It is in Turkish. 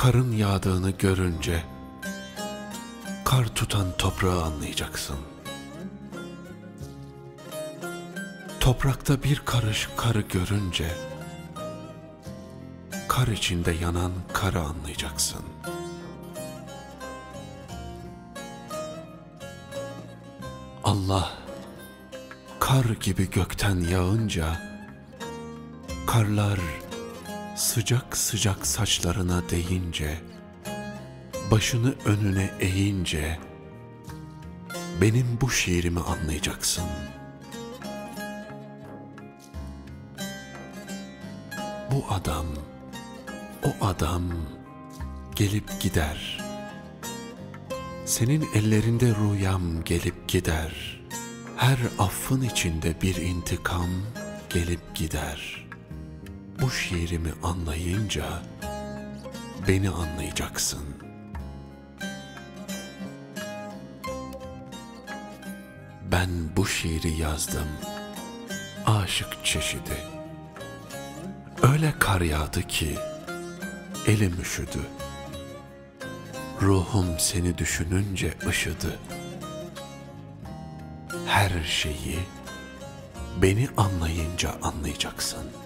Karın yağdığını görünce kar tutan toprağı anlayacaksın. Toprakta bir karış karı görünce kar içinde yanan karı anlayacaksın. Allah kar gibi gökten yağınca karlar sıcak sıcak saçlarına değince, başını önüne eğince benim bu şiirimi anlayacaksın. Bu adam, o adam gelip gider. Senin ellerinde rüyam gelip gider. Her affın içinde bir intikam gelip gider. Bu şiirimi anlayınca beni anlayacaksın. Ben bu şiiri yazdım, aşık çeşidi. Öyle kar yağdı ki elim üşüdü. Ruhum seni düşününce ışıdı. Her şeyi beni anlayınca anlayacaksın.